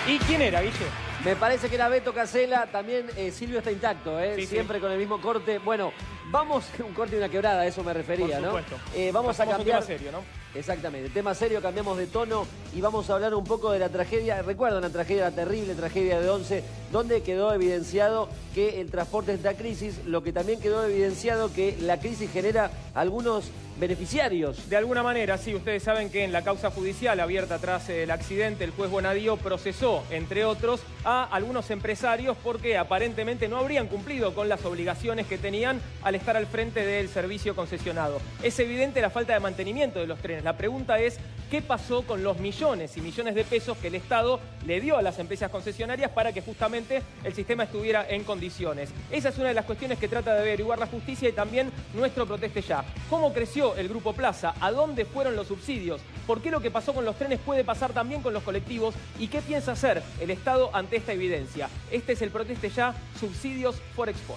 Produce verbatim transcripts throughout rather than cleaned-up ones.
¿Y quién era, Guille? Me parece que era Beto Casella, también eh, Silvio está intacto, ¿eh? Sí, siempre sí. con el mismo corte. Bueno, vamos, un corte y una quebrada, a eso me refería, Por supuesto. ¿no? Eh, vamos Pasamos a cambiar... un tema serio, ¿no? Exactamente, tema serio, cambiamos de tono y vamos a hablar un poco de la tragedia. Recuerdan la tragedia, la terrible tragedia de Once, donde quedó evidenciado que el transporte está en crisis, lo que también quedó evidenciado que la crisis genera algunos beneficiarios. De alguna manera, sí, ustedes saben que en la causa judicial abierta tras el accidente, el juez Bonadío procesó, entre otros, a algunos empresarios porque aparentemente no habrían cumplido con las obligaciones que tenían al estar al frente del servicio concesionado. Es evidente la falta de mantenimiento de los trenes. La pregunta es, ¿qué pasó con los millones y millones de pesos que el Estado le dio a las empresas concesionarias para que justamente el sistema estuviera en condiciones? Esa es una de las cuestiones que trata de averiguar la justicia y también nuestro Proteste Ya. ¿Cómo creció el Grupo Plaza? ¿A dónde fueron los subsidios? ¿Por qué lo que pasó con los trenes puede pasar también con los colectivos? ¿Y qué piensa hacer el Estado ante esta evidencia? Este es el Proteste Ya, subsidios for export.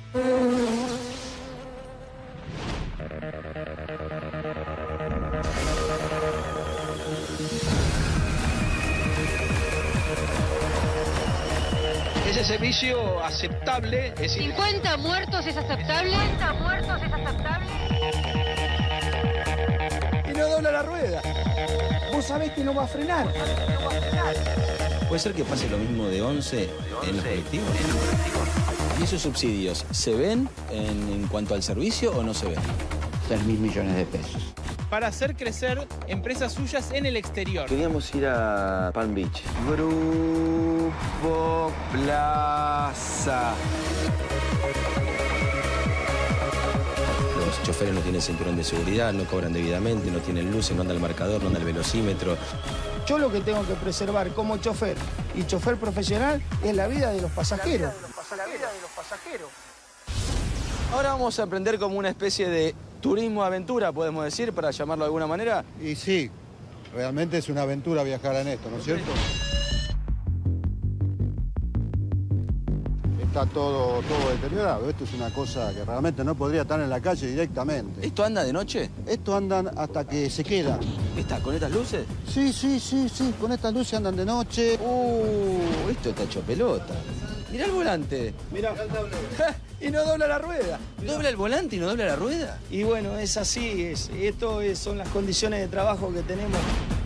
Ese servicio aceptable, es decir, ¿cincuenta muertos es aceptable? ¿cincuenta muertos es aceptable? Y no dobla la rueda. Vos sabés que no va a frenar. ¿Puede ser que pase lo mismo de Once en los colectivos? ¿Y esos subsidios se ven en, en cuanto al servicio o no se ven? seis mil millones de pesos. Para hacer crecer empresas suyas en el exterior. Queríamos ir a Palm Beach. Grupo Plaza. Los choferes no tienen cinturón de seguridad, no cobran debidamente, no tienen luces, no anda el marcador, no anda el velocímetro. Yo lo que tengo que preservar como chofer y chofer profesional es la vida de los pasajeros. la vida de los pasajeros. Ahora vamos a emprender como una especie de turismo aventura, podemos decir, para llamarlo de alguna manera. Y sí, realmente es una aventura viajar en esto, ¿no es cierto? Está todo, todo deteriorado. Esto es una cosa que realmente no podría estar en la calle directamente. ¿Esto anda de noche? Esto andan hasta que se queda. ¿Está con estas luces? Sí, sí, sí, sí. Con estas luces andan de noche. Uh, esto está hecho pelota. Mirá el volante. Mirá, y no dobla la rueda. ¿Dobla el volante y no dobla la rueda? Y bueno, es así. Es, esto es, son las condiciones de trabajo que tenemos.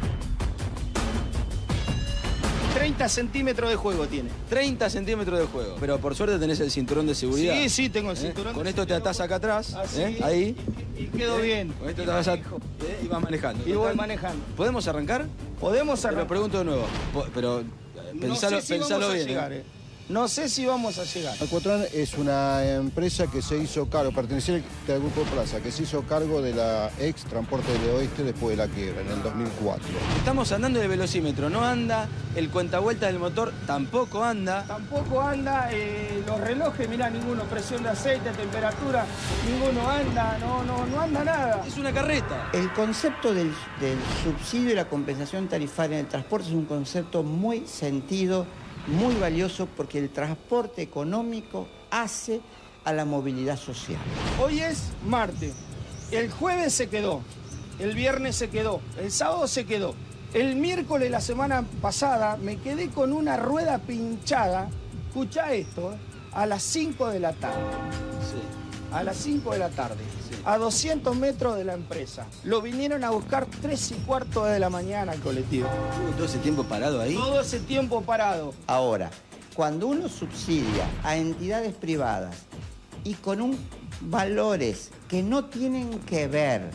treinta centímetros de juego tiene. treinta centímetros de juego. Pero por suerte tenés el cinturón de seguridad. Sí, sí, tengo el cinturón. ¿Eh? Con de esto te atás acá atrás. Así, ¿eh? Ahí. Y, y quedo ¿Eh? bien. Con esto te vas a... ¿eh? y vas manejando. Y voy manejando. ¿Podemos arrancar? Podemos arrancar. Pero pregunto de nuevo. Po- Pero pensalo, no sé si pensalo vamos bien. a llegar, ¿eh? eh. No sé si vamos a llegar. Alcuatrán es una empresa que se hizo cargo, perteneciente al Grupo Plaza, que se hizo cargo de la ex Transporte del Oeste después de la quiebra, en el dos mil cuatro. Estamos andando de velocímetro, no anda. El cuentavueltas del motor tampoco anda. Tampoco anda, eh, los relojes, mirá, ninguno, presión de aceite, temperatura, ninguno anda, no, no, no anda nada. Es una carreta. El concepto del, del subsidio y la compensación tarifaria en el transporte es un concepto muy sentido, muy valioso, porque el transporte económico hace a la movilidad social. Hoy es martes, el jueves se quedó, el viernes se quedó, el sábado se quedó. El miércoles la semana pasada me quedé con una rueda pinchada, escuchá esto, ¿eh? a las cinco de la tarde. Sí. A las cinco de la tarde, Sí. a doscientos metros de la empresa. Lo vinieron a buscar tres y cuarto de la mañana al colectivo. Estuvo todo ese tiempo parado ahí. Todo ese tiempo parado. Ahora, cuando uno subsidia a entidades privadas y con un valores que no tienen que ver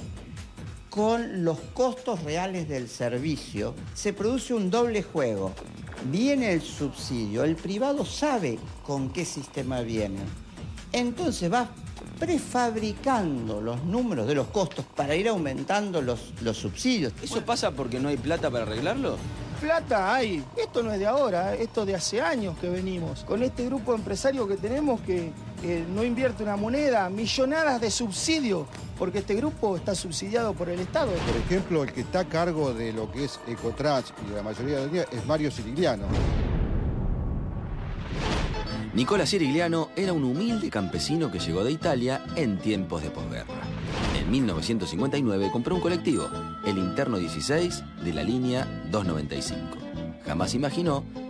con los costos reales del servicio, se produce un doble juego. Viene el subsidio, el privado sabe con qué sistema viene. Entonces va prefabricando los números de los costos para ir aumentando los, los subsidios. ¿Eso pasa porque no hay plata para arreglarlo? Plata hay. Esto no es de ahora, esto de hace años que venimos. Con este grupo empresario que tenemos que eh, no invierte una moneda, millonadas de subsidio, porque este grupo está subsidiado por el Estado. Por ejemplo, el que está a cargo de lo que es Ecotrans y de la mayoría de los días es Mario Cirigliano. Nicola Cirigliano era un humilde campesino que llegó de Italia en tiempos de posguerra. En mil novecientos cincuenta y nueve compró un colectivo, el Interno dieciséis de la línea doscientos noventa y cinco. Jamás imaginó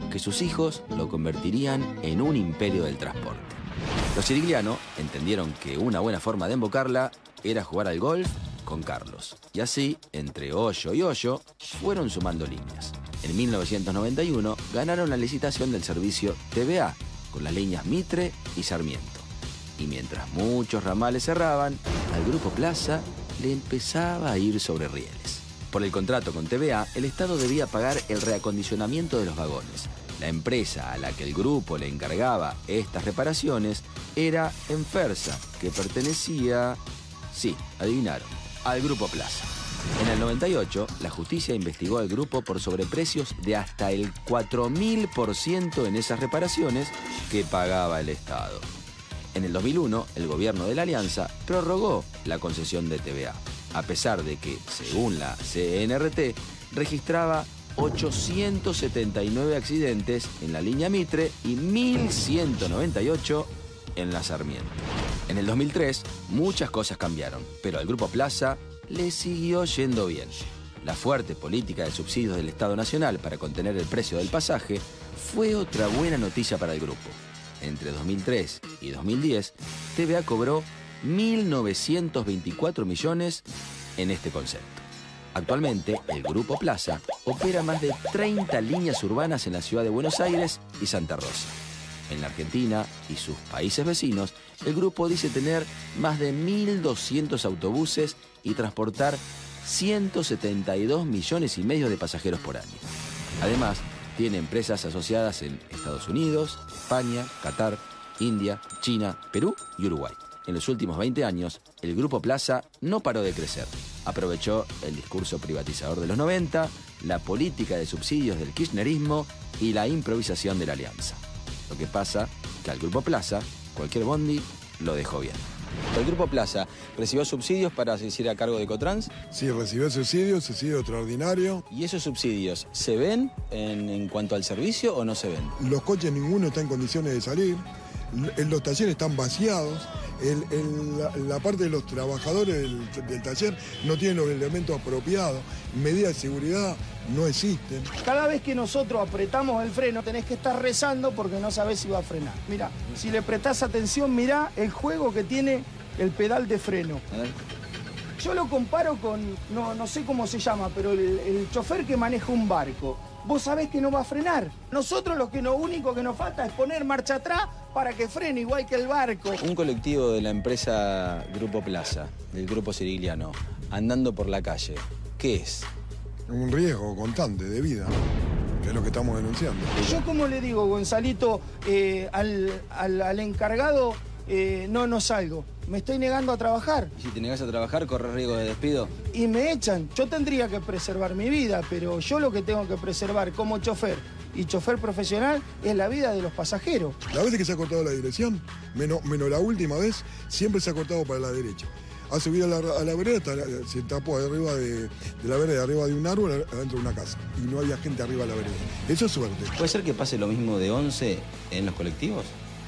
que sus hijos lo convertirían en un imperio del transporte. Los Sirigliano entendieron que una buena forma de embocarla era jugar al golf con Carlos. Y así, entre hoyo y hoyo, fueron sumando líneas. En mil novecientos noventa y uno ganaron la licitación del servicio T V A con las líneas Mitre y Sarmiento. Y mientras muchos ramales cerraban, al Grupo Plaza le empezaba a ir sobre rieles. Por el contrato con T V A, el Estado debía pagar el reacondicionamiento de los vagones. La empresa a la que el grupo le encargaba estas reparaciones era Enfersa, que pertenecía, sí, adivinaron, al Grupo Plaza. En el noventa y ocho, la justicia investigó al grupo por sobreprecios de hasta el cuatro mil por ciento en esas reparaciones que pagaba el Estado. En el dos mil uno, el gobierno de la Alianza prorrogó la concesión de T V A, a pesar de que, según la C N R T, registraba ochocientos setenta y nueve accidentes en la línea Mitre y mil ciento noventa y ocho en la Sarmiento. En el dos mil tres, muchas cosas cambiaron, pero al Grupo Plaza le siguió yendo bien. La fuerte política de subsidios del Estado Nacional para contener el precio del pasaje fue otra buena noticia para el grupo. Entre dos mil tres y dos mil diez, T V A cobró mil novecientos veinticuatro millones en este concepto. Actualmente, el Grupo Plaza opera más de treinta líneas urbanas en la ciudad de Buenos Aires y Santa Rosa. En la Argentina y sus países vecinos, el grupo dice tener más de mil doscientos autobuses y transportar ciento setenta y dos millones y medio de pasajeros por año. Además, tiene empresas asociadas en Estados Unidos, España, Qatar, India, China, Perú y Uruguay. En los últimos veinte años, el Grupo Plaza no paró de crecer. Aprovechó el discurso privatizador de los noventa, la política de subsidios del kirchnerismo y la improvisación de la Alianza. Lo que pasa que al Grupo Plaza, cualquier bondi lo dejó bien. ¿El Grupo Plaza recibió subsidios para se hiciera cargo de Ecotrans? Sí, recibió subsidios, subsidio extraordinario. ¿Y esos subsidios se ven en, en cuanto al servicio o no se ven? Los coches ninguno está en condiciones de salir, los talleres están vaciados, el, el, la, la parte de los trabajadores del, del taller no tienen los elementos apropiados, medidas de seguridad no existen. Cada vez que nosotros apretamos el freno tenés que estar rezando porque no sabés si va a frenar. Mirá, si le prestás atención, mirá el juego que tiene el pedal de freno. A ver. Yo lo comparo con, no, no sé cómo se llama, pero el, el chofer que maneja un barco. Vos sabés que no va a frenar. Nosotros lo que lo único que nos falta es poner marcha atrás para que frene igual que el barco. Un colectivo de la empresa Grupo Plaza, del Grupo Sirigliano, andando por la calle, ¿qué es? Un riesgo constante de vida, que es lo que estamos denunciando. Yo como le digo, Gonzalito, eh, al, al, al encargado, eh, no, no salgo. Me estoy negando a trabajar. ¿Y si te negas a trabajar, corres riesgo de despido? Y me echan. Yo tendría que preservar mi vida, pero yo lo que tengo que preservar como chofer y chofer profesional es la vida de los pasajeros. La vez que se ha cortado la dirección, menos, menos la última vez, siempre se ha cortado para la derecha. Ha subido a la, a la vereda, se tapó arriba de, de la vereda, arriba de un árbol, adentro de una casa. Y no había gente arriba de la vereda. Eso es suerte. ¿Puede ser que pase lo mismo de once en los colectivos?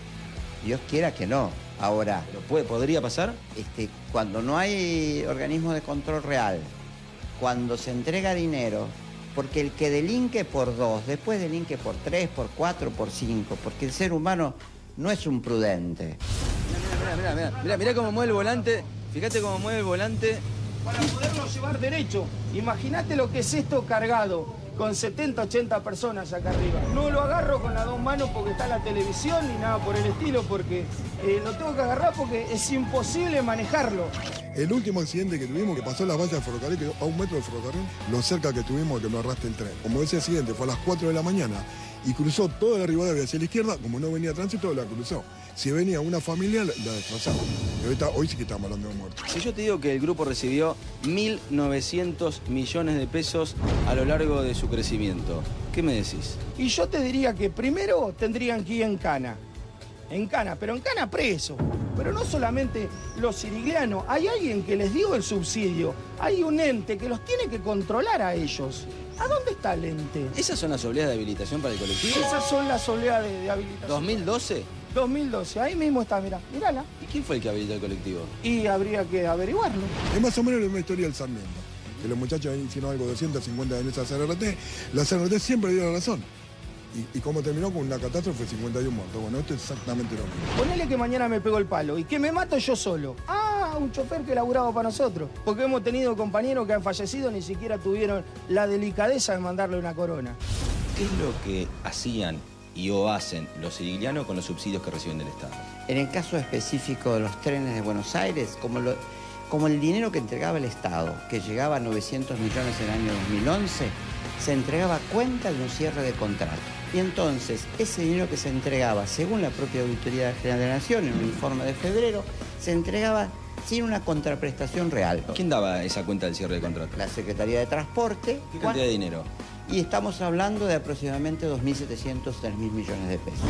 Dios quiera que no. Ahora, ¿Lo puede, ¿podría pasar? este, cuando no hay organismo de control real, cuando se entrega dinero, porque el que delinque por dos, después delinque por tres, por cuatro, por cinco, porque el ser humano no es un prudente. Mira, mira, mira, mira, mira cómo mueve el volante. Fíjate cómo mueve el volante. Para poderlo llevar derecho, imagínate lo que es esto cargado, con setenta, ochenta personas acá arriba. No lo agarro con las dos manos porque está la televisión ni nada por el estilo, porque eh, lo tengo que agarrar porque es imposible manejarlo. El último accidente que tuvimos, que pasó las vallas del ferrocarril, que a un metro del ferrocarril, lo cerca que tuvimos que nos arrastre el tren. Como ese accidente fue a las cuatro de la mañana y cruzó toda la Rivadavia hacia la izquierda, como no venía tránsito, la cruzó. Si venía una familia, la, la destrozaba. Y ahorita, hoy sí que estamos hablando de muertos. Si yo te digo que el grupo recibió mil novecientos millones de pesos a lo largo de su crecimiento, ¿qué me decís? Y yo te diría que primero tendrían que ir en cana. En cana, pero en cana preso. Pero no solamente los siriglianos, hay alguien que les dio el subsidio. Hay un ente que los tiene que controlar a ellos. ¿A dónde está el ente? ¿Esas son las obleas de habilitación para el colectivo? Esas son las obleas de, de habilitación. ¿dos mil doce? dos mil doce, ahí mismo está, mirá, mirala. ¿Y quién fue el que habilitó el colectivo? Y habría que averiguarlo. Es más o menos la misma historia del Sarmiento. Que los muchachos hicieron algo de ciento cincuenta en esa C R T. La C R T siempre dio la razón. Y, y cómo terminó con una catástrofe, cincuenta y uno muertos. Bueno, esto es exactamente lo mismo. Ponele que mañana me pego el palo y que me mato yo solo. Ah, un chofer que laburaba para nosotros. Porque hemos tenido compañeros que han fallecido, ni siquiera tuvieron la delicadeza de mandarle una corona. ¿Qué es lo que hacían y o hacen los siriglianos con los subsidios que reciben del Estado? En el caso específico de los trenes de Buenos Aires, como, lo, como el dinero que entregaba el Estado, que llegaba a novecientos millones en el año dos mil once, se entregaba a cuenta de un cierre de contrato. Y entonces, ese dinero que se entregaba, según la propia Auditoría General de la Nación, en un informe de febrero, se entregaba sin una contraprestación real. ¿Quién daba esa cuenta del cierre de contrato? La Secretaría de Transporte. ¿Qué cantidad de dinero? Y estamos hablando de aproximadamente dos mil setecientos, tres mil millones de pesos.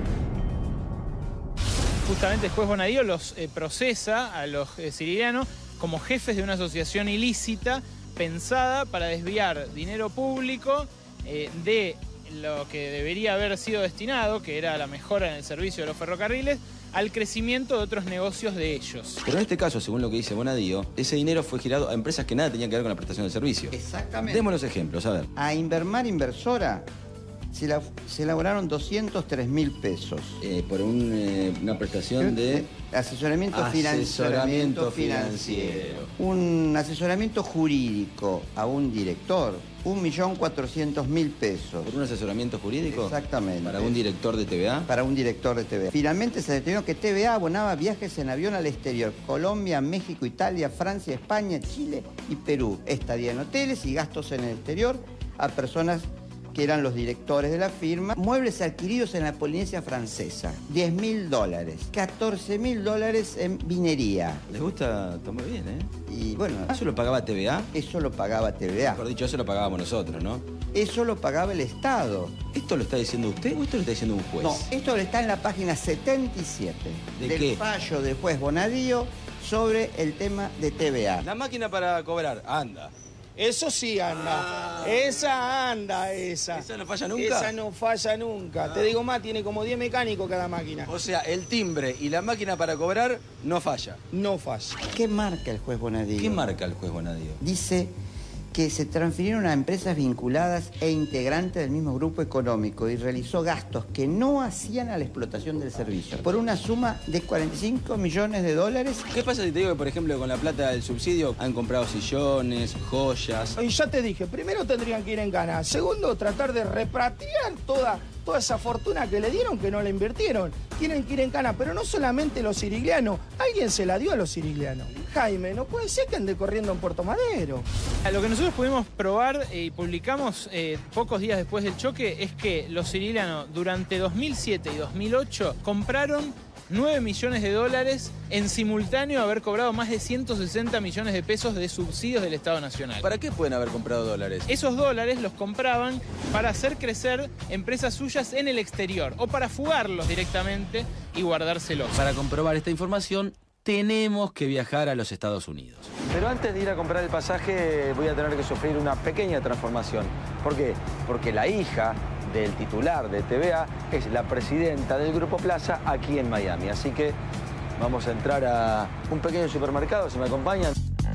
Justamente el juez Bonadío los eh, procesa a los eh, siriglianos como jefes de una asociación ilícita pensada para desviar dinero público eh, de lo que debería haber sido destinado, que era la mejora en el servicio de los ferrocarriles, al crecimiento de otros negocios de ellos. Pero en este caso, según lo que dice Bonadío, ese dinero fue girado a empresas que nada tenían que ver con la prestación del servicio. Exactamente. Demos los ejemplos, a ver. A Invermar Inversora se, la, se elaboraron doscientos tres mil pesos. Eh, por un, eh, una prestación de... Asesoramiento, asesoramiento financiero. financiero. Un asesoramiento jurídico a un director, un millón cuatrocientos mil pesos. ¿Por un asesoramiento jurídico? Exactamente. ¿Para un director de T V A? Para un director de T V A. Finalmente se determinó que T V A abonaba viajes en avión al exterior. Colombia, México, Italia, Francia, España, Chile y Perú. Estadía en hoteles y gastos en el exterior a personas que eran los directores de la firma. Muebles adquiridos en la Polinesia Francesa, diez mil dólares. catorce mil dólares en vinería. Les gusta tomar bien, ¿eh? Y bueno... ¿Eso lo pagaba T V A? Eso lo pagaba T V A. Mejor dicho, eso lo pagábamos nosotros, ¿no? Eso lo pagaba el Estado. ¿Esto lo está diciendo usted o esto lo está diciendo un juez? No, esto está en la página setenta y siete ¿De del qué? fallo del juez Bonadío sobre el tema de T V A. La máquina para cobrar, anda. Eso sí anda. Ah. Esa anda, esa. ¿Esa no falla nunca? Esa no falla nunca. Ah. Te digo más, tiene como diez mecánicos cada máquina. O sea, el timbre y la máquina para cobrar no falla. No falla. ¿Qué marca el juez Bonadío? ¿Qué marca el juez Bonadío? Dice que se transfirieron a empresas vinculadas e integrantes del mismo grupo económico y realizó gastos que no hacían a la explotación del servicio, por una suma de cuarenta y cinco millones de dólares. ¿Qué pasa si te digo que, por ejemplo, con la plata del subsidio han comprado sillones, joyas? Y ya te dije, primero tendrían que ir en cana. Segundo, tratar de repatriar toda, toda esa fortuna que le dieron, que no la invirtieron. Tienen que ir en cana, pero no solamente los siriglianos. Alguien se la dio a los siriglianos. Jaime, no puede ser que ande corriendo en Puerto Madero. A lo que nosotros pudimos probar y publicamos eh, pocos días después del choque es que los siriglianos durante dos mil siete y dos mil ocho compraron nueve millones de dólares en simultáneo a haber cobrado más de ciento sesenta millones de pesos de subsidios del Estado Nacional. ¿Para qué pueden haber comprado dólares? Esos dólares los compraban para hacer crecer empresas suyas en el exterior o para fugarlos directamente y guardárselos. Para comprobar esta información, tenemos que viajar a los Estados Unidos. Pero antes de ir a comprar el pasaje voy a tener que sufrir una pequeña transformación. ¿Por qué? Porque la hija del titular de T V A es la presidenta del Grupo Plaza aquí en Miami. Así que vamos a entrar a un pequeño supermercado, si me acompañan.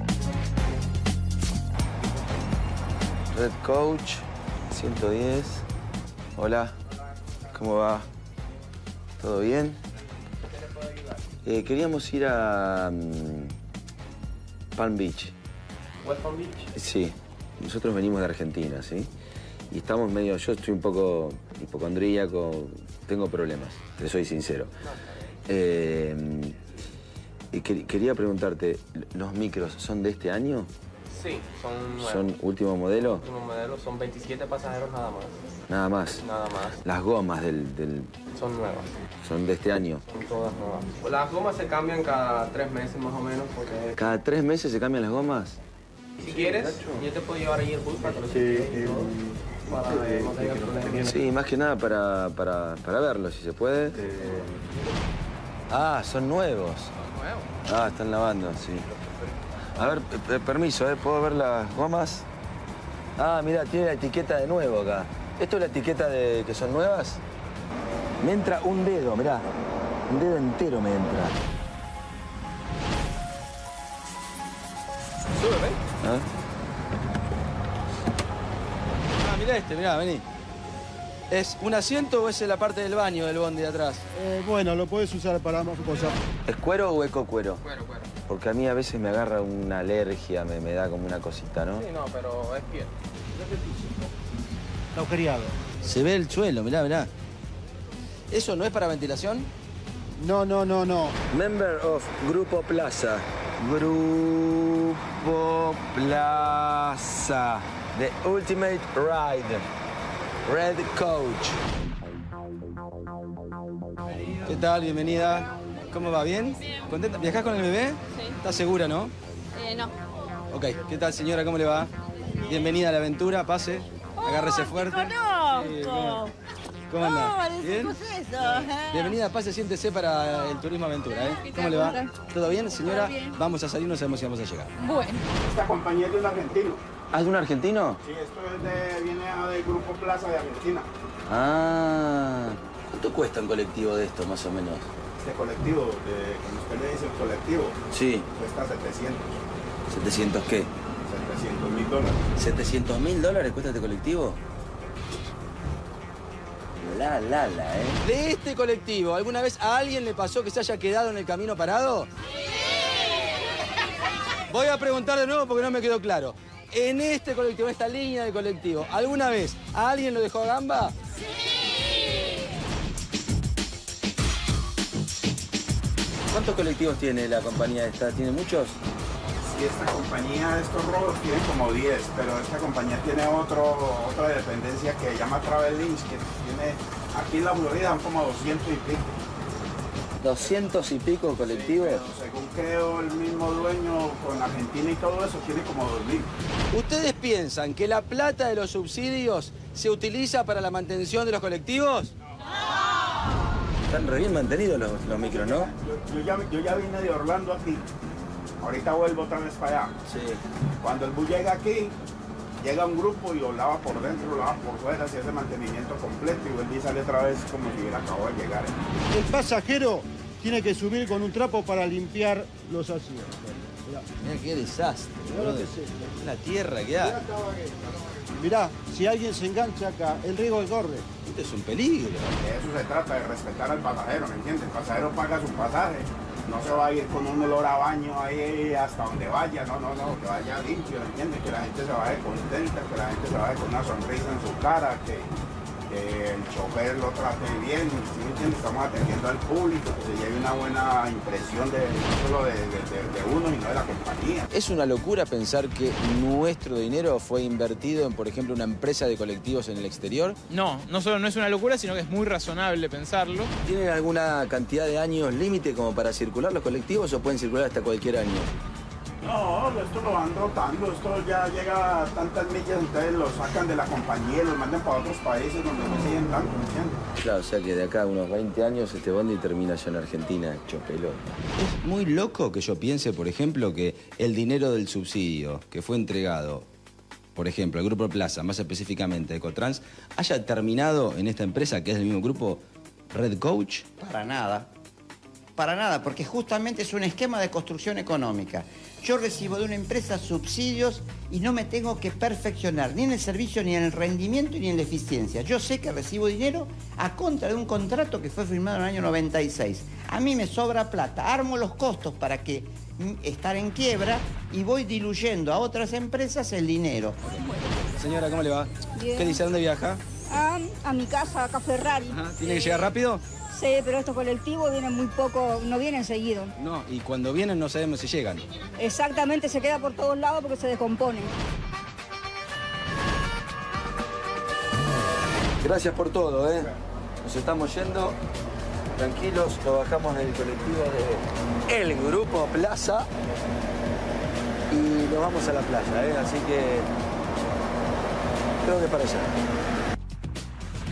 Red Coach, ciento diez. Hola, ¿cómo va? ¿Todo bien? Eh, queríamos ir a um, Palm Beach. ¿West Palm Beach? Sí, nosotros venimos de Argentina, ¿sí? Y estamos medio, yo estoy un poco hipocondríaco, tengo problemas, te soy sincero. Eh, y que, quería preguntarte, ¿los micros son de este año? Sí, son nuevos. ¿Son último modelo? Último modelo, son veintisiete pasajeros nada más. Nada más. Nada más. Las gomas del, del... Son nuevas. Son de este año. Son todas nuevas. Las gomas se cambian cada tres meses más o menos porque... ¿Cada tres meses se cambian las gomas? Si quieres, yo te puedo llevar ahí el bus para que lo cheques y todo, para que no tengas problemas. Sí, más que nada para, para, para verlo, si se puede. Ah, son nuevos. ¿Son nuevos? Ah, están lavando, sí. A ver, eh, permiso, ¿eh? ¿Puedo ver las gomas? Ah, mira, tiene la etiqueta de nuevo acá. ¿Esto es la etiqueta de que son nuevas? Me entra un dedo, mirá. Un dedo entero me entra. Súbeme. ¿Ah? Ah, mirá este, mirá, vení. ¿Es un asiento o es en la parte del baño del bondi de atrás? Eh, bueno, lo puedes usar para más cosas. ¿Es cuero o ecocuero? Cuero, cuero. Porque a mí a veces me agarra una alergia, me, me da como una cosita, ¿no? Sí, no, pero es piel. Agujereado. Se ve el suelo, mirá, mirá. ¿Eso no es para ventilación? No, no, no, no. Member of Grupo Plaza. Grupo Plaza. The Ultimate Ride. Red Coach. ¿Qué tal? Bienvenida. ¿Cómo va? ¿Bien? ¿Contenta? ¿Viajás con el bebé? Sí. ¿Estás segura, no? Eh, no. Ok. ¿Qué tal, señora? ¿Cómo le va? Bienvenida a la aventura. Pase. Agárrese fuerte. ¡Te conozco! Sí, ¿cómo, cómo anda? Oh, ¿Bien? eso. Bienvenida, pase, siéntese para el turismo aventura, ¿eh? ¿Cómo le va? ¿Todo bien, señora? Todo bien. Vamos a salir, no sabemos si vamos a llegar. Bueno. Esta compañía es de un argentino. ¿Ah, es de un argentino? Sí, esto es de, viene del Grupo Plaza de Argentina. Ah. ¿Cuánto cuesta un colectivo de esto, más o menos? Este colectivo, de, como usted le dice, el colectivo, Sí. cuesta setecientos. ¿setecientos qué? setecientos mil dólares. ¿setecientos mil dólares cuesta este colectivo? La, la, la, ¿eh? ¿De este colectivo alguna vez a alguien le pasó que se haya quedado en el camino parado? Voy a preguntar de nuevo porque no me quedó claro. En este colectivo, en esta línea de colectivo, ¿alguna vez a alguien lo dejó a gamba? ¿Cuántos colectivos tiene la compañía esta? ¿Tiene muchos? Sí, esta compañía, estos robos tienen como diez, pero esta compañía tiene otro, otra dependencia que se llama Travel Links, que tiene aquí en la Florida son como doscientos y pico. ¿doscientos y pico colectivos? Pero según creo, el mismo dueño con Argentina y todo eso tiene como dos mil. ¿Ustedes piensan que la plata de los subsidios se utiliza para la mantención de los colectivos? Están re bien mantenidos los, los micros, ¿no? Yo, yo, ya, yo ya vine de Orlando aquí. Ahorita vuelvo otra vez para allá. Sí. Cuando el bus llega aquí, llega un grupo y lo lava por dentro, lo lava por fuera, se hace mantenimiento completo y vuelve y sale otra vez como si hubiera acabado de llegar. El pasajero tiene que subir con un trapo para limpiar los asientos. Mirá qué desastre, Mirá lo boludo. que es esto. La tierra que da. Mirá, si alguien se engancha acá, el riesgo que corre. Esto es un peligro. De eso se trata, de respetar al pasajero, ¿me entiendes? El pasajero paga su pasaje, no se va a ir con un olor a baño ahí hasta donde vaya, no, no, no, que vaya limpio, ¿me entiendes? Que la gente se vaya contenta, que la gente se vaya con una sonrisa en su cara, que, que el chofer lo trate bien, ¿sí me entiendes? Estamos atendiendo al público, que se lleve una buena impresión de, no solo de, de, de, de uno, sino de la compañía. Es una locura pensar que nuestro dinero fue invertido en, por ejemplo, una empresa de colectivos en el exterior. No, no solo no es una locura, sino que es muy razonable pensarlo. ¿Tienen alguna cantidad de años límite como para circular los colectivos o pueden circular hasta cualquier año? No, esto lo van rotando, esto ya llega a tantas millas, entonces lo sacan de la compañía y lo mandan para otros países donde no siguen tanto, ¿me entiendes? Claro, o sea que de acá a unos veinte años este bondi termina ya en Argentina hecho pelota. Es muy loco que yo piense, por ejemplo, que el dinero del subsidio que fue entregado, por ejemplo, al Grupo Plaza, más específicamente Ecotrans, haya terminado en esta empresa que es del mismo grupo, Red Coach. Para nada. Para nada, porque justamente es un esquema de construcción económica. Yo recibo de una empresa subsidios y no me tengo que perfeccionar ni en el servicio, ni en el rendimiento, ni en la eficiencia. Yo sé que recibo dinero a contra de un contrato que fue firmado en el año noventa y seis. A mí me sobra plata, armo los costos para que estar en quiebra y voy diluyendo a otras empresas el dinero. Señora, ¿cómo le va? Bien. ¿Qué dice? ¿A dónde viaja? Ah, a mi casa, acá Ferrari. Ajá. ¿Tiene que llegar rápido? Sí, pero estos colectivos vienen muy poco, no vienen seguido. No, y cuando vienen no sabemos si llegan. Exactamente, se queda por todos lados porque se descomponen. Gracias por todo, ¿eh? Nos estamos yendo tranquilos, lo bajamos del colectivo de El Grupo Plaza y nos vamos a la playa, ¿eh? Así que creo que para allá.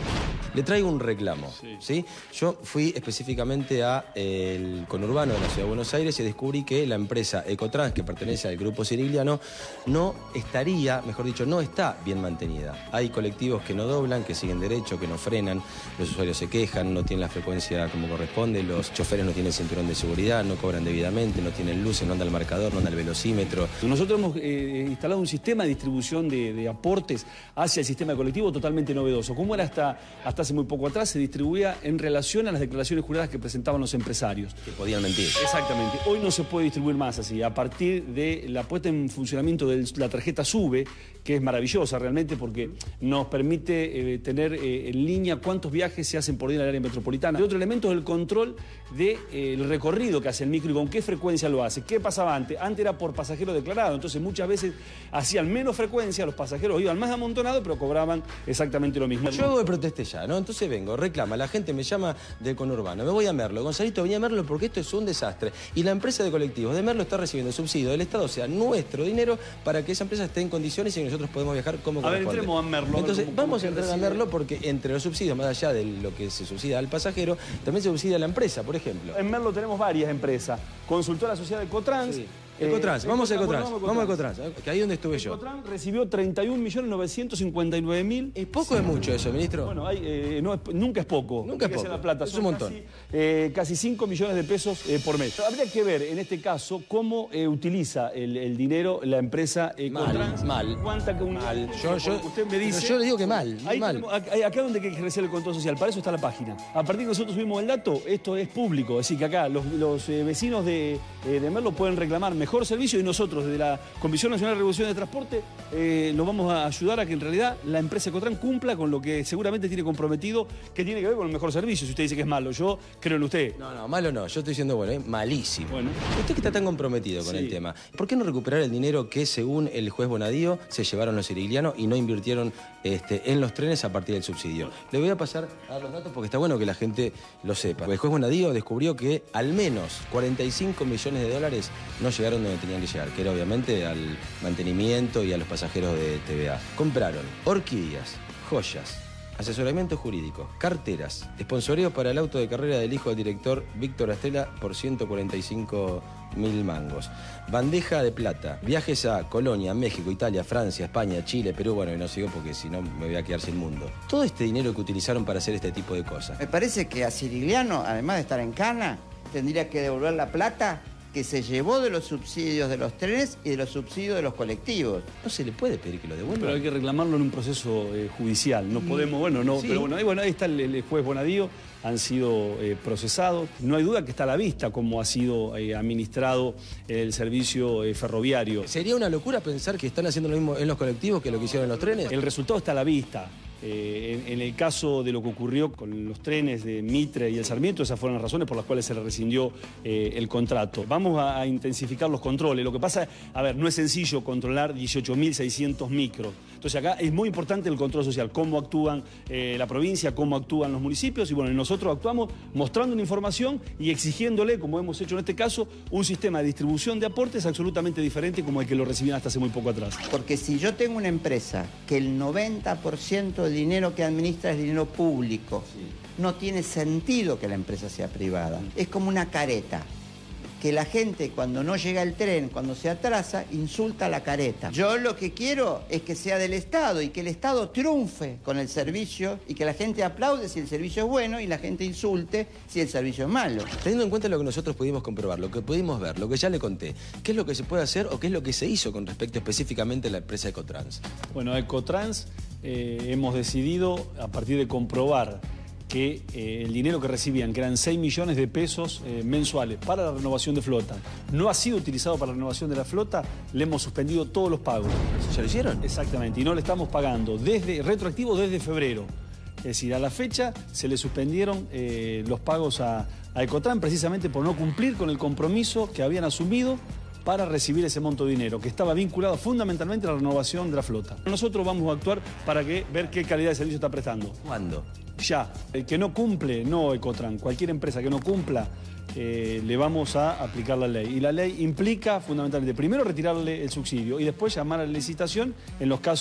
Le traigo un reclamo, Sí. ¿sí? Yo fui específicamente a el conurbano de la Ciudad de Buenos Aires y descubrí que la empresa Ecotrans, que pertenece al grupo Cirigliano, no estaría, mejor dicho, no está bien mantenida. Hay colectivos que no doblan, que siguen derecho, que no frenan, los usuarios se quejan, no tienen la frecuencia como corresponde, los choferes no tienen cinturón de seguridad, no cobran debidamente, no tienen luces, no anda el marcador, no anda el velocímetro. Nosotros hemos eh, instalado un sistema de distribución de, de aportes hacia el sistema colectivo totalmente novedoso. Como era hasta, hasta hace muy poco atrás, se distribuía en relación a las declaraciones juradas que presentaban los empresarios. Que podían mentir. Exactamente. Hoy no se puede distribuir más así. A partir de la puesta en funcionamiento de la tarjeta SUBE, que es maravillosa realmente porque nos permite eh, tener eh, en línea cuántos viajes se hacen por día en el área metropolitana. Y otro elemento es el control del de, eh, recorrido que hace el micro y con qué frecuencia lo hace. ¿Qué pasaba antes? Antes era por pasajero declarado, entonces muchas veces hacían menos frecuencia, los pasajeros iban más amontonados, pero cobraban exactamente lo mismo. Yo hago de protesté ya, ¿no? Entonces vengo, reclama, la gente me llama del conurbano, me voy a Merlo, Gonzalito, venía a Merlo porque esto es un desastre. Y la empresa de colectivos de Merlo está recibiendo subsidio del Estado, o sea, nuestro dinero, para que esa empresa esté en condiciones y que nosotros podemos viajar como A ver, corresponde. entremos a Merlo. A ver Entonces, cómo- vamos cómo a entrar a recibe. Merlo porque entre los subsidios, más allá de lo que se subsidia al pasajero, también se subsidia a la empresa, por ejemplo. En Merlo tenemos varias empresas. Consultora Social Ecotrans. Sí. eh, Ecotrans, vamos a Ecotrans, Ecotrans, bueno, vamos a Ecotrans, ¿eh? Que ahí es donde estuve yo. Ecotrans recibió treinta y un millones novecientos cincuenta y nueve mil. ¿Es poco o es mucho eso, ministro? Bueno, hay, eh, no es- nunca es poco. Nunca es Hay que hacer poco. la plata. Es Son un montón. Casi, eh, casi cinco millones de pesos eh, por mes. Habría que ver, en este caso, cómo eh, utiliza el, el dinero la empresa Ecotrans. Mal, mal. ¿Cuánta que Mal. Yo- yo- usted me dice. pero yo le digo que mal, Ahí mal. tenemos- acá acá donde hay que ejercer el control social. Para eso está la página. A partir de que nosotros subimos el dato, esto es público. Es decir, que acá los, los, eh, vecinos de, eh, de Merlo pueden reclamar mejor servicio y nosotros, desde la Comisión Nacional de Regulación de Transporte, eh, los vamos a ayudar a que en realidad la empresa Ecotrans cumpla con lo que seguramente tiene comprometido, que tiene que ver con el mejor servicio. Si usted dice que es malo, yo creo en usted. No, no, malo no, yo estoy diciendo bueno, es malísimo. Bueno. Usted que está tan comprometido con Sí. el tema, ¿por qué no recuperar el dinero que según el juez Bonadío se llevaron los ciriglianos y no invirtieron este, en los trenes a partir del subsidio? Le voy a pasar a dar los datos porque está bueno que la gente lo sepa. El juez Bonadío descubrió que al menos cuarenta y cinco millones de dólares no llegaron donde tenían que llegar, que era obviamente al mantenimiento y a los pasajeros de T V A. Compraron orquídeas, joyas, asesoramiento jurídico, carteras, sponsoreo para el auto de carrera del hijo del director Víctor Astela por ciento cuarenta y cinco mil mangos, bandeja de plata, viajes a Colonia, México, Italia, Francia, España, Chile, Perú, bueno, y no sigo porque si no me voy a quedar sin mundo. Todo este dinero que utilizaron para hacer este tipo de cosas. Me parece que a Cirigliano, además de estar en cana, tendría que devolver la plata que se llevó de los subsidios de los trenes y de los subsidios de los colectivos. No se le puede pedir que lo devuelva. Pero hay que reclamarlo en un proceso eh, judicial. No podemos, bueno, no, Sí. pero bueno, ahí, bueno, ahí está el, el juez Bonadío, han sido eh, procesados. No hay duda que está a la vista cómo ha sido eh, administrado el servicio eh, ferroviario. ¿Sería una locura pensar que están haciendo lo mismo en los colectivos que lo que hicieron en los trenes? El resultado está a la vista. Eh, en, en el caso de lo que ocurrió con los trenes de Mitre y el Sarmiento, esas fueron las razones por las cuales se le rescindió eh, el contrato. Vamos a, a intensificar los controles. Lo que pasa, a ver, no es sencillo controlar dieciocho mil seiscientos micros. Entonces acá es muy importante el control social, cómo actúan eh, la provincia, cómo actúan los municipios. Y bueno, nosotros actuamos mostrando una información y exigiéndole, como hemos hecho en este caso, un sistema de distribución de aportes absolutamente diferente como el que lo recibían hasta hace muy poco atrás. Porque si yo tengo una empresa que el noventa por ciento del dinero que administra es dinero público, no tiene sentido que la empresa sea privada. Es como una careta. Que la gente cuando no llega el tren, cuando se atrasa, insulta a la careta. Yo lo que quiero es que sea del Estado y que el Estado triunfe con el servicio y que la gente aplaude si el servicio es bueno y la gente insulte si el servicio es malo. Teniendo en cuenta lo que nosotros pudimos comprobar, lo que pudimos ver, lo que ya le conté, ¿qué es lo que se puede hacer o qué es lo que se hizo con respecto específicamente a la empresa Ecotrans? Bueno, Ecotrans eh, hemos decidido, a partir de comprobar que eh, el dinero que recibían, que eran seis millones de pesos eh, mensuales para la renovación de flota, no ha sido utilizado para la renovación de la flota, le hemos suspendido todos los pagos. ¿Ya lo hicieron? Exactamente, y no le estamos pagando desde retroactivo desde febrero. Es decir, a la fecha se le suspendieron eh, los pagos a, a Ecotrans precisamente por no cumplir con el compromiso que habían asumido para recibir ese monto de dinero, que estaba vinculado fundamentalmente a la renovación de la flota. Nosotros vamos a actuar para que, ver qué calidad de servicio está prestando. ¿Cuándo? Ya. El que no cumple, no Ecotrans, cualquier empresa que no cumpla, eh, le vamos a aplicar la ley. Y la ley implica fundamentalmente, primero retirarle el subsidio y después llamar a la licitación en los casos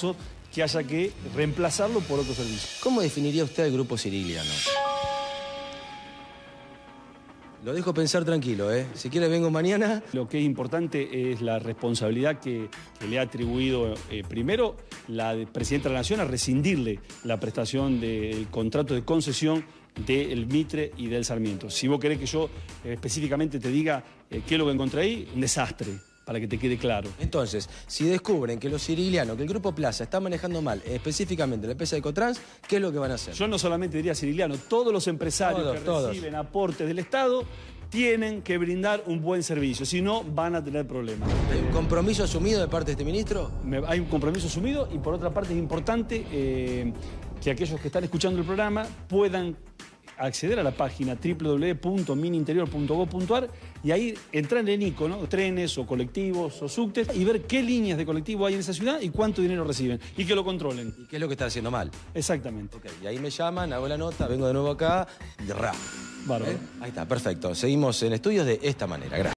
que haya que reemplazarlo por otro servicio. ¿Cómo definiría usted el grupo Cirigliano? Lo dejo pensar tranquilo, ¿eh? Si quiere vengo mañana. Lo que es importante es la responsabilidad que, que le ha atribuido eh, primero la Presidenta de la Nación a rescindirle la prestación del contrato de concesión del Mitre y del Sarmiento. Si vos querés que yo eh, específicamente te diga eh, qué es lo que encontré ahí, un desastre, para que te quede claro. Entonces, si descubren que los ciriglianos, que el Grupo Plaza está manejando mal, específicamente la empresa de Ecotrans, ¿qué es lo que van a hacer? Yo no solamente diría cirigliano, todos los empresarios Todos, que todos. reciben aportes del Estado tienen que brindar un buen servicio, si no van a tener problemas. ¿Hay un compromiso asumido de parte de este ministro? Me- hay un compromiso asumido y por otra parte es importante eh, que aquellos que están escuchando el programa puedan acceder a la página doble u doble u doble u punto mininterior punto gob punto ar y ahí entrar en el icono, trenes o colectivos o subtes, y ver qué líneas de colectivo hay en esa ciudad y cuánto dinero reciben, y que lo controlen. ¿Y qué es lo que está haciendo mal? Exactamente. Ok, y ahí me llaman, hago la nota, vengo de nuevo acá, y ra. Bárbaro. ¿Eh? Ahí está, perfecto. Seguimos en estudios de esta manera. Gracias.